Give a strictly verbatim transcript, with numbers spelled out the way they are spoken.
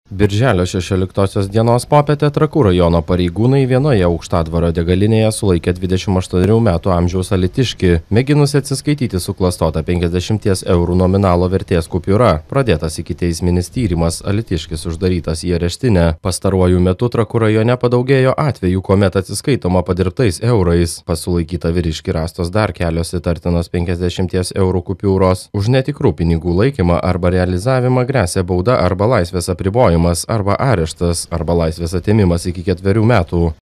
Birželio šešioliktosios dienos popietę Trakų rajono pareigūnai vienoje Aukštadvario degalinėje sulaikė dvidešimt aštuonerių metų amžiaus alytiškį, mėginusi atsiskaityti suklastota penkiasdešimties eurų nominalo vertės kupiūra. Pradėtas ikiteisminis tyrimas, alytiškis uždarytas į areštinę. Pastaruoju metu Trakų rajone padaugėjo atvejų, kuomet atsiskaitoma padirbtais eurais. Pas sulaikytą vyriškį rastos dar kelios įtartinos penkiasdešimties eurų kupiūros. Už netikrų pinigų laikymą arba realizavimą gresia bauda arba laisvės apribojimas arba areštas, arba laisvės atėmimas iki ketverių metų.